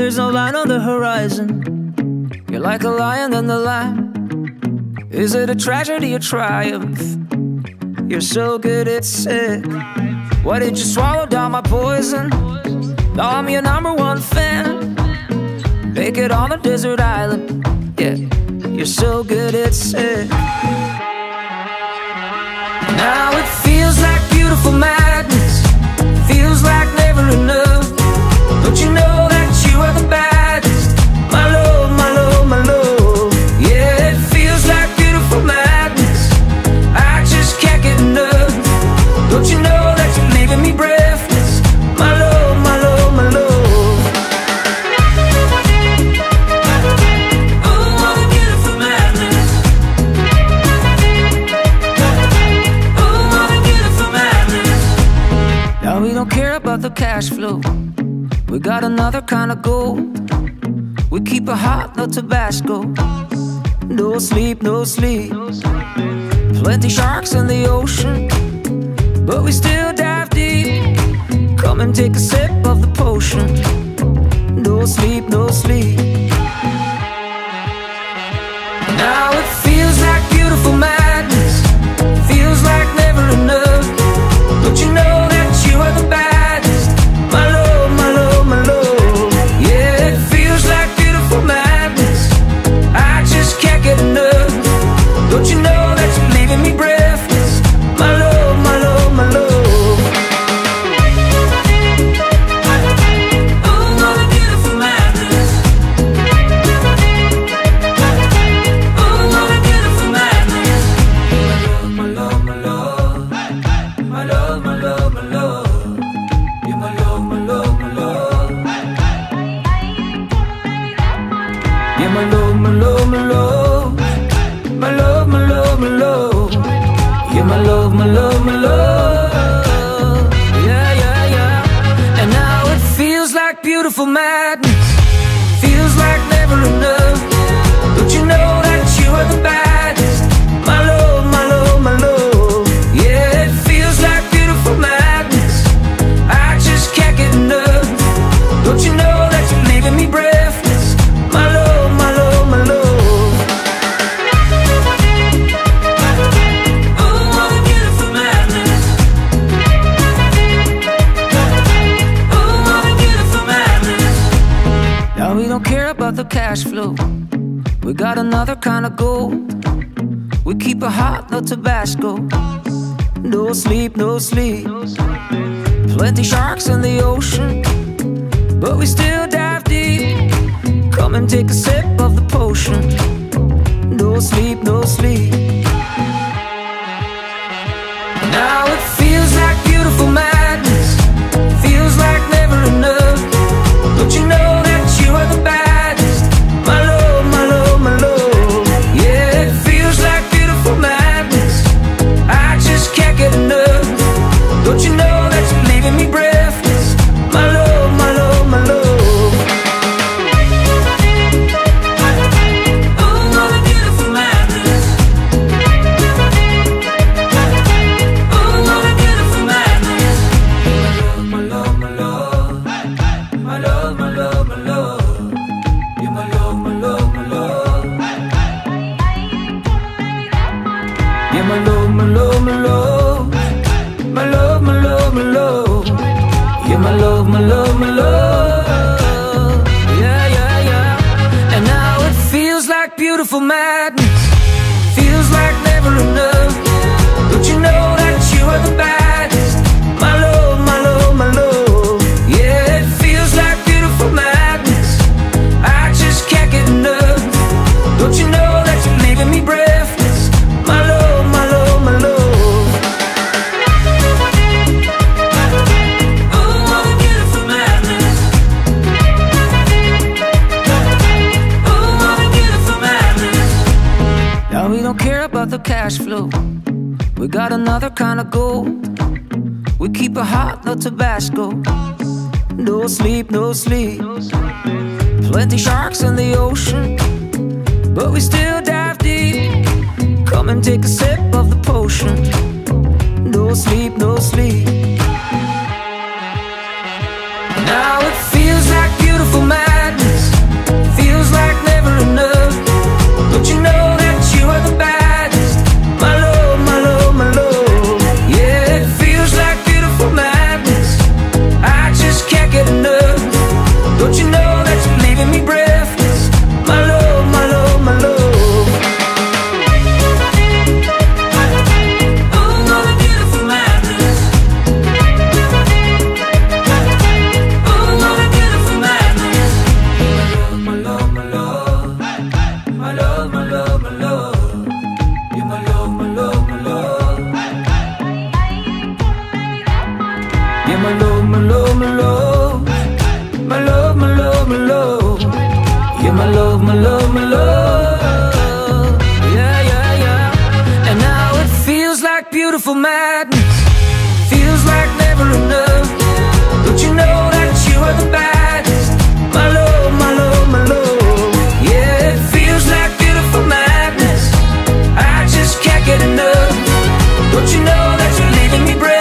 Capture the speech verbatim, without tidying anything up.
there's no line on the horizon. You're like a lion in the lamb. Is it a tragedy or triumph? You're so good it's sick. Why did you swallow down my poison? Now I'm your number one fan. Make it on a desert island. Yeah, you're so good it's sick. Now it feels like beautiful madness. Feels like never enough. Don't you know that you are the baddest? My love, my love, my love. Yeah, it feels like beautiful madness. I just can't get enough. Don't you know that you're leaving me breathless? My love, my love, my love. Oh, all the beautiful madness. Oh, all the beautiful madness. Now we don't care about the cash flow. We got another kind of gold. We keep it hot, no Tabasco. No sleep, no sleep. Plenty sharks in the ocean, but we still dive deep. Come and take a sip of the potion. No sleep, no sleep. Now it feels like beautiful madness. Feels like never enough. Don't you know that you are the baddest? My love, my love, my love. Yeah, it feels like beautiful madness. I just can't get enough. Don't you know that you're leaving me breathless? My love, my love, my love. Oh, all the beautiful madness. Oh, all the beautiful madness. My love, my love, my love, my love, my love. You're my love, my love, my love. You're my love, my love, my love. My love, my love, my love. You're my love, my love, my love. Yeah, yeah, yeah. And now it feels like beautiful madness. Feels like never enough. Don't you know that you are the baddest? My love, my love, my love. Yeah, it feels like beautiful madness. I just can't get enough. Don't you know that you're leaving me breathless? My love, my love, my love. We don't care about the cash flow. We got another kind of gold. We keep it hot, no Tabasco. No sleep, no sleep. Plenty sharks in the ocean, but we still dive deep. Come and take a sip of the potion. No sleep, no sleep. Now it feels like beautiful madness. Feels like never enough. Don't you know that you are the baddest? My love, my love, my love. Yeah, it feels like beautiful madness. I just can't get enough. Don't you know that you're leaving me breathless? My love, my love, my love. Oh, all the beautiful madness. Oh, all the beautiful madness. My love, my love, my love, my love, my love. You're my love, my love, my love. You're my love, my love, my love. My love, my love, my love. You're my love, my love, my love. Yeah, yeah, yeah. And now it feels like beautiful madness. Feels like never enough. Don't you know that you are the baddest? My love, my love, my love. Yeah, it feels like beautiful madness. I just can't get enough. Don't you know that you're leaving me breathless? My love, my love, my love. Oh, all the beautiful madness. Oh, all the beautiful madness. Now we don't care about the cash flow. We got another kind of gold. We keep it hot, no Tabasco. No sleep, no sleep. Plenty sharks in the ocean, but we still dive deep. Come and take a sip of the potion. No sleep, no sleep. Now it feels like beautiful madness. like beautiful madness, feels like never enough. Don't you know that you are the baddest? My love, my love, my love. Yeah, it feels like beautiful madness, I just can't get enough. Don't you know that you're leaving me breathless?